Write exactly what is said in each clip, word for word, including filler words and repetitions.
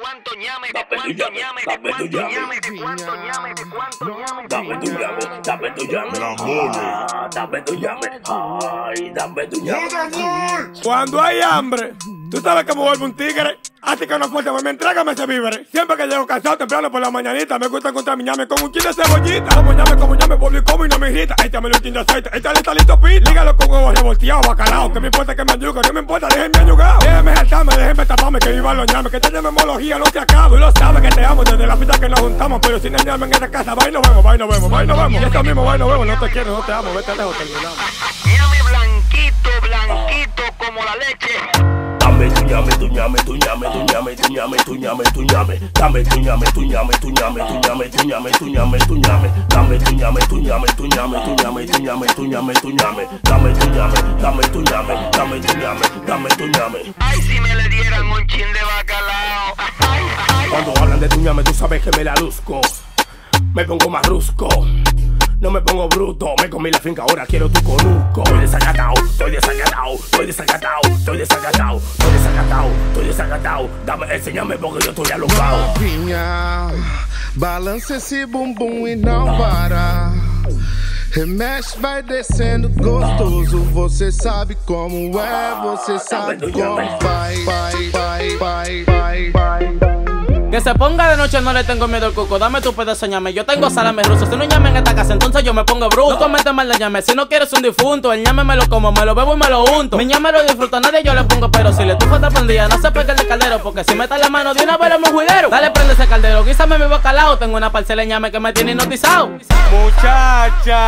cuánto ñame, de cuánto ñame, de cuánto ñame, de cuánto ñame, de cuánto ñame. Dame tu llame, dame tu llame. Ah, dame tu llame. Ay, dame tu llame. Cuando hay hambre, tú sabes que me vuelvo un tigre. Así que no fuerte, me entrégame ese víveres. Siempre que llego cansado temprano por la mañanita, me gusta encontrar mi ñame con un chin de cebollita. Como ñame, como ñame, vuelvo y como y no me irrita. Échame un chin de aceite, échale talito pita. Lígalo con huevos revolteados, bacalao. Que me importa que me ayugue, no me importa, déjenme ayugado. Déjenme saltarme, déjenme taparme, que vivan los ñames. Que esta ñamemología no se acaba. Tú lo sabes que te amo desde la fiesta que nos juntamos. Pero sin el ñame en esta casa, va y nos vemos, va y nos vemos, va y nos vemos. Y eso mismo, va y nos vemos, no te quiero, no te amo, vete lejos, terminamos. Ñame blanquito, blanquito como la leche. Dame tu llame, tu llame, tu llame, tu llame, tu llame, tu llame, tu llame. Dame tu llame, tu llame, tu llame, tu llame, tu llame, tu llame, tu llame. Dame tu llame, tu llame, tu llame, tu llame, tu llame, tu llame, tu llame. Dame tu llame, dame tu llame, dame tu llame, dame tu llame. Ay, si me le dieran un chin de bacalao. Ay, ay. Cuando hablan de tu llame, tú sabes que me la luzco. Me pongo más rusco. No me pongo bruto, me comí la finca, ahora quiero tu conuco. Estoy desacatao, estoy desacatao, estoy desacatao, estoy desacatao, estoy desacatao, estoy desacatao. Dame, enséñame porque yo estoy alocado. Novinha, balança esse bumbum e não para. Remexe, vai descendo gostoso. Você sabe como é, você sabe como vai, vai, vai, vai, vai, vai. Que se ponga de noche, no le tengo miedo al cuco. Dame tu pedazo ñame, yo tengo salame ruso. Si no ñame en esta casa, entonces yo me pongo bruto. No cometas mal de ñame, si no quieres un difunto. El ñame me lo como, me lo bebo y me lo unto. Mi ñame lo disfruto, a nadie yo le pongo pero. Si le tufa te prendía, no se pegue el de caldero. Porque si metas la mano de una vez lo juidero. Dale, prende ese caldero, guísame mi bacalao. Tengo una parcela de ñame que me tiene hipnotizado. Muchacha,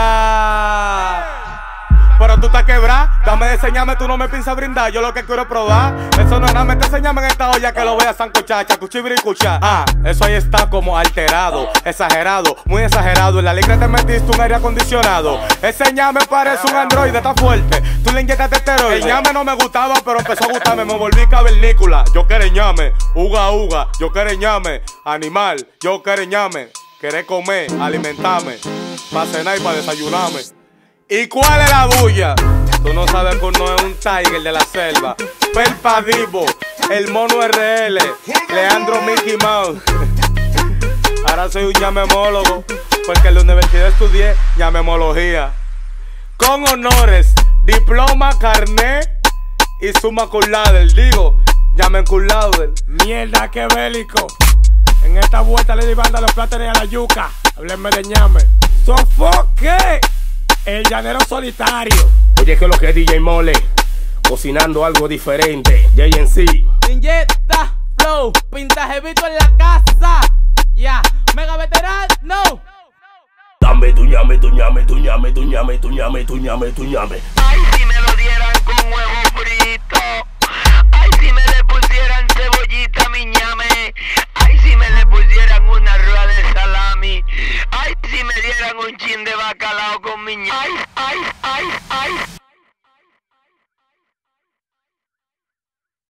pero tú estás quebrada, dame de ese ñame, tú no me piensas brindar. Yo lo que quiero es probar. Eso no es nada, mete ese ñame en esta olla que lo voy a sancochar, chacuchibri y cuchar. Ah, eso ahí está como alterado, exagerado, muy exagerado. En la liga te metiste un aire acondicionado. Ese ñame parece un androide, está fuerte. Tú le inyectaste esteroide. El ñame no me gustaba, pero empezó a gustarme. Me volví cavernícola. Yo quiero ñame, uga uga. Yo quiero ñame, animal. Yo quiero ñame, querer comer, alimentarme, para cenar y para desayunarme. ¿Y cuál es la bulla? Tú no sabes que uno es un tiger de la selva. Pelpa Divo, el mono R L, Leandro Mickey Mouse. Ahora soy un ñamemólogo, porque en la universidad estudié ñamemología. Con honores, diploma, carnet y summa cum laude. Digo, llamen cum laude. Mierda, qué bélico. En esta vuelta le di banda a los plátanos y a la yuca. Háblenme de ñame. ¡Sofoque! El llanero solitario. Oye, que lo que es D J Mole, cocinando algo diferente. J N C. Inyecta, flow, pintaje vito en la casa. Ya, yeah. Mega veterano. Dame tu ñame, tu ñame, tu ñame, tu ñame, tu ñame, tu ñame, tu ñame. Ay, si me lo dieran con huevo frito. Ay, si me le pusieran cebollita mi ñame. Ay, si me le pusieran una rueda de salami. Ay, si me dieran un chin de bacalao con mi ñame. Ay,